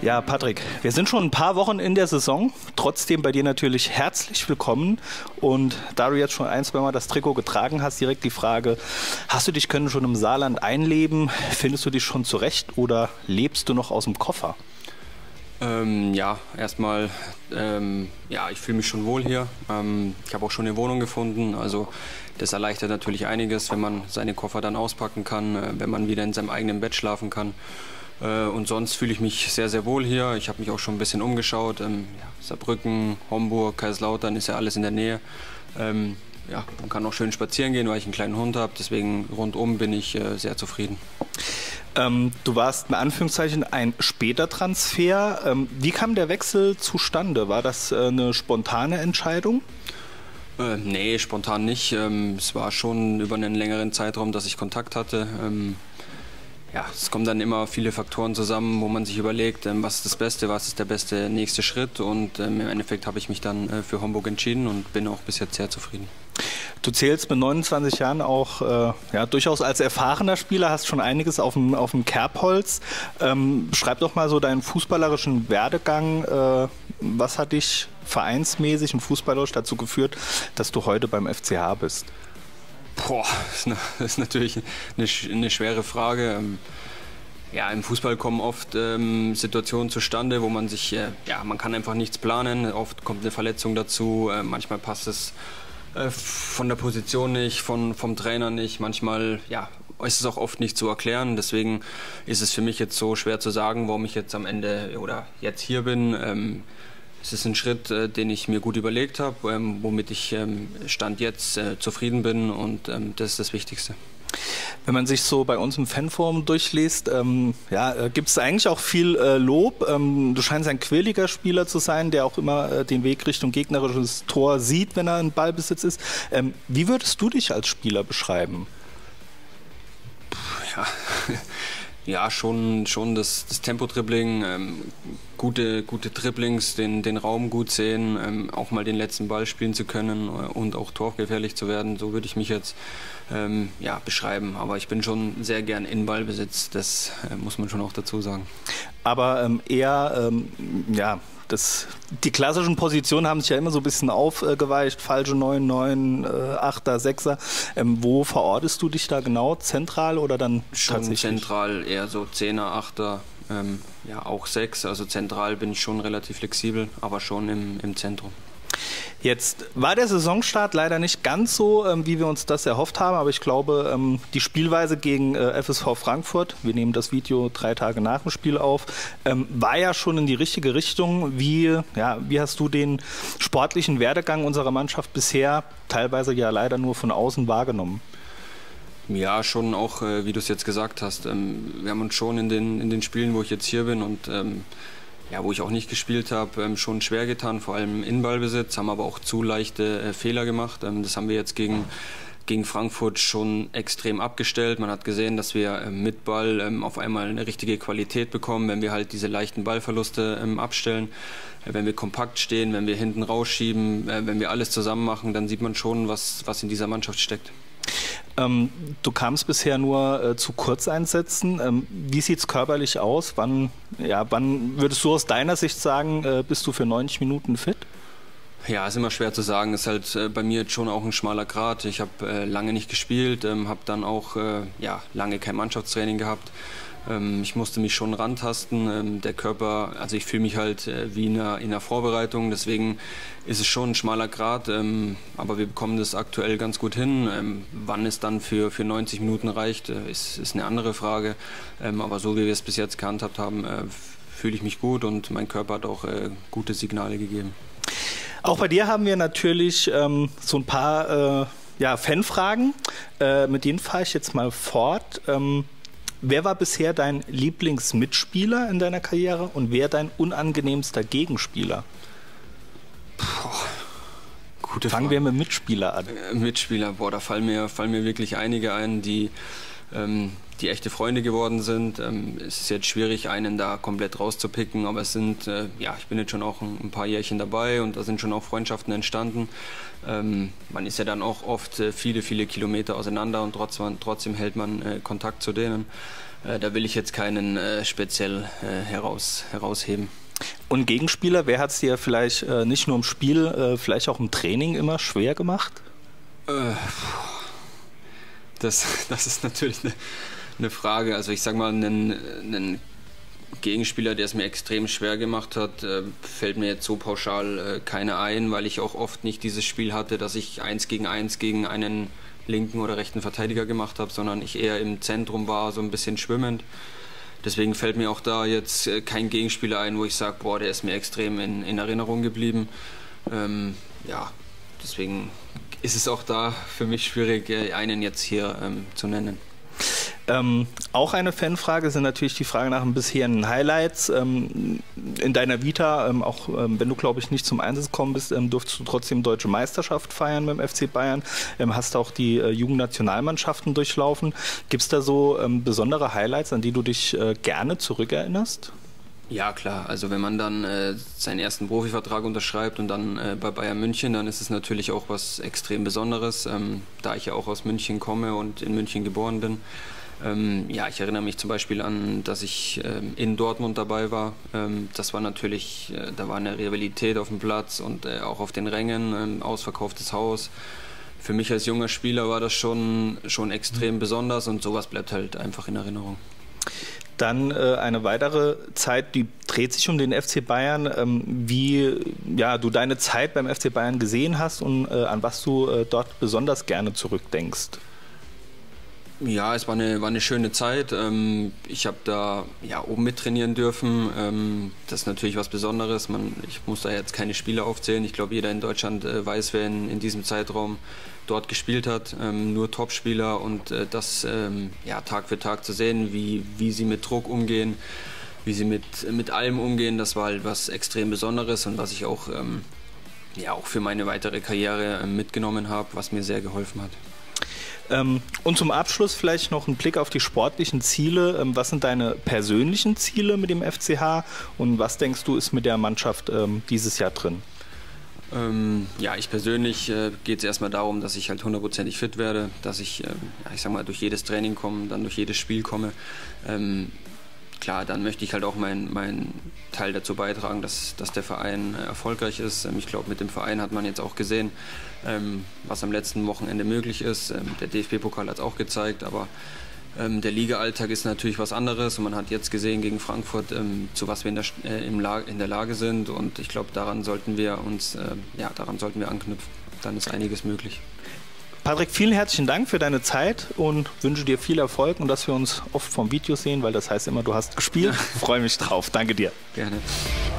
Ja, Patrick, wir sind schon ein paar Wochen in der Saison. Trotzdem bei dir natürlich herzlich willkommen. Und da du jetzt schon ein, zwei Mal das Trikot getragen hast, direkt die Frage, hast du dich können schon im Saarland einleben? Findest du dich schon zurecht oder lebst du noch aus dem Koffer? Ja, erstmal, ich fühle mich schon wohl hier. Ich habe auch schon eine Wohnung gefunden. Also das erleichtert natürlich einiges, wenn man seine Koffer dann auspacken kann, wenn man wieder in seinem eigenen Bett schlafen kann. Und sonst fühle ich mich sehr, sehr wohl hier. Ich habe mich auch schon ein bisschen umgeschaut. Saarbrücken, Homburg, Kaiserslautern ist ja alles in der Nähe. Man kann auch schön spazieren gehen, weil ich einen kleinen Hund habe. Deswegen rundum bin ich sehr zufrieden. Du warst in Anführungszeichen ein später Transfer. Wie kam der Wechsel zustande? War das eine spontane Entscheidung? Nee, spontan nicht. Es war schon über einen längeren Zeitraum, dass ich Kontakt hatte. Es kommen dann immer viele Faktoren zusammen, wo man sich überlegt, was ist das Beste, was ist der beste nächste Schritt. Und im Endeffekt habe ich mich dann für Homburg entschieden und bin auch bis jetzt sehr zufrieden. Du zählst mit 29 Jahren auch durchaus als erfahrener Spieler, hast schon einiges auf dem Kerbholz. Schreib doch mal so deinen fußballerischen Werdegang. Was hat dich vereinsmäßig und fußballerisch dazu geführt, dass du heute beim FCH bist? Boah, das ist natürlich eine schwere Frage. Im Fußball kommen oft Situationen zustande, wo man sich, man kann einfach nichts planen. Oft kommt eine Verletzung dazu, manchmal passt es von der Position nicht, vom Trainer nicht. Manchmal ist es auch oft nicht zu erklären. Deswegen ist es für mich jetzt so schwer zu sagen, warum ich jetzt am Ende oder jetzt hier bin. Es ist ein Schritt, den ich mir gut überlegt habe, womit ich Stand jetzt zufrieden bin und das ist das Wichtigste. Wenn man sich so bei uns im Fanforum durchliest, gibt es eigentlich auch viel Lob. Du scheinst ein quirliger Spieler zu sein, der auch immer den Weg Richtung gegnerisches Tor sieht, wenn er in Ballbesitz ist. Wie würdest du dich als Spieler beschreiben? Ja, schon das Tempo-Dribbling, gute Dribblings, den Raum gut sehen, auch mal den letzten Ball spielen zu können und auch torgefährlich zu werden. So würde ich mich jetzt beschreiben. Aber ich bin schon sehr gern in Ballbesitz, das muss man schon auch dazu sagen. Aber die klassischen Positionen haben sich ja immer so ein bisschen aufgeweicht. Falsche 9, 9, 8er, 6er. Wo verortest du dich da genau? Zentral oder dann schon tatsächlich? Zentral, eher so 10er, 8er, auch 6. Also zentral bin ich schon relativ flexibel, aber schon im Zentrum. Jetzt war der Saisonstart leider nicht ganz so, wie wir uns das erhofft haben, aber ich glaube, die Spielweise gegen FSV Frankfurt, wir nehmen das Video 3 Tage nach dem Spiel auf, war ja schon in die richtige Richtung. Wie hast du den sportlichen Werdegang unserer Mannschaft bisher teilweise ja leider nur von außen wahrgenommen? Ja, schon auch, wie du es jetzt gesagt hast. Wir haben uns schon in den Spielen, wo ich jetzt hier bin und wo ich auch nicht gespielt habe, schon schwer getan, vor allem in Ballbesitz, haben aber auch zu leichte Fehler gemacht. Das haben wir jetzt gegen Frankfurt schon extrem abgestellt. Man hat gesehen, dass wir mit Ball auf einmal eine richtige Qualität bekommen, wenn wir halt diese leichten Ballverluste abstellen. Wenn wir kompakt stehen, wenn wir hinten rausschieben, wenn wir alles zusammen machen, dann sieht man schon, was in dieser Mannschaft steckt. Du kamst bisher nur zu Kurzeinsätzen. Wie sieht es körperlich aus? Wann würdest du aus deiner Sicht sagen, bist du für 90 Minuten fit? Ja, ist immer schwer zu sagen. Ist halt bei mir jetzt schon auch ein schmaler Grat. Ich habe lange nicht gespielt, habe dann auch lange kein Mannschaftstraining gehabt. Ich musste mich schon rantasten. Der Körper, also ich fühle mich halt wie in einer Vorbereitung, deswegen ist es schon ein schmaler Grat, aber wir bekommen das aktuell ganz gut hin. Wann es dann für 90 Minuten reicht, ist eine andere Frage. Aber so wie wir es bis jetzt gehandhabt haben, fühle ich mich gut und mein Körper hat auch gute Signale gegeben. Auch bei dir haben wir natürlich so ein paar Fanfragen. Mit denen fahre ich jetzt mal fort. Wer war bisher dein Lieblingsmitspieler in deiner Karriere und wer dein unangenehmster Gegenspieler? Gute Frage. Fangen wir mit Mitspieler an. Mitspieler, da fallen mir wirklich einige ein, die echte Freunde geworden sind. Es ist jetzt schwierig, einen da komplett rauszupicken, aber es sind, ich bin jetzt schon auch ein paar Jährchen dabei und da sind schon auch Freundschaften entstanden. Man ist ja dann auch oft viele Kilometer auseinander und trotzdem hält man Kontakt zu denen. Da will ich jetzt keinen speziell herausheben. Und Gegenspieler, wer hat es dir vielleicht nicht nur im Spiel, vielleicht auch im Training immer schwer gemacht? Das ist natürlich eine Frage. Also ich sage mal, einen Gegenspieler, der es mir extrem schwer gemacht hat, fällt mir jetzt so pauschal keiner ein, weil ich auch oft nicht dieses Spiel hatte, dass ich 1 gegen einen linken oder rechten Verteidiger gemacht habe, sondern ich eher im Zentrum war, so ein bisschen schwimmend. Deswegen fällt mir auch da jetzt kein Gegenspieler ein, wo ich sage, boah, der ist mir extrem in Erinnerung geblieben. Ja, deswegen ist es auch da für mich schwierig, einen jetzt hier zu nennen. Auch eine Fanfrage sind natürlich die Frage nach den bisherigen Highlights. In deiner Vita, auch wenn du, glaube ich, nicht zum Einsatz gekommen bist, durftest du trotzdem Deutsche Meisterschaft feiern mit dem FC Bayern. Hast auch die Jugendnationalmannschaften durchlaufen. Gibt es da so besondere Highlights, an die du dich gerne zurückerinnerst? Ja, klar. Also wenn man dann seinen ersten Profivertrag unterschreibt und dann bei Bayern München, dann ist es natürlich auch was extrem Besonderes, da ich ja auch aus München komme und in München geboren bin. Ja, ich erinnere mich zum Beispiel an, dass ich in Dortmund dabei war. Das war natürlich, da war eine Rivalität auf dem Platz und auch auf den Rängen, ausverkauftes Haus. Für mich als junger Spieler war das schon extrem besonders und sowas bleibt halt einfach in Erinnerung. Dann eine weitere Zeit, die dreht sich um den FC Bayern, wie ja, du deine Zeit beim FC Bayern gesehen hast und an was du dort besonders gerne zurückdenkst. Ja, es war eine schöne Zeit. Ich habe da oben mittrainieren dürfen. Das ist natürlich was Besonderes. Ich muss da jetzt keine Spieler aufzählen. Ich glaube, jeder in Deutschland weiß, wer in diesem Zeitraum dort gespielt hat. Nur Topspieler und das Tag für Tag zu sehen, wie sie mit Druck umgehen, wie sie mit allem umgehen, das war halt was extrem Besonderes und was ich auch für meine weitere Karriere mitgenommen habe, was mir sehr geholfen hat. Und zum Abschluss vielleicht noch ein Blick auf die sportlichen Ziele. Was sind deine persönlichen Ziele mit dem FCH und was denkst du ist mit der Mannschaft dieses Jahr drin? Ich persönlich geht es erstmal darum, dass ich halt 100%ig fit werde, dass ich sag mal, durch jedes Training komme, dann durch jedes Spiel komme. Klar, dann möchte ich halt auch meinen Teil dazu beitragen, dass der Verein erfolgreich ist. Ich glaube, mit dem Verein hat man jetzt auch gesehen, was am letzten Wochenende möglich ist. Der DFB-Pokal hat es auch gezeigt, aber der Liga-Alltag ist natürlich was anderes und man hat jetzt gesehen gegen Frankfurt, zu was wir in der Lage sind und ich glaube, daran sollten wir anknüpfen. Dann ist einiges möglich. Patrick, vielen herzlichen Dank für deine Zeit und wünsche dir viel Erfolg und dass wir uns oft vom Video sehen, weil das heißt immer, du hast gespielt. Freue mich drauf. Danke dir. Gerne.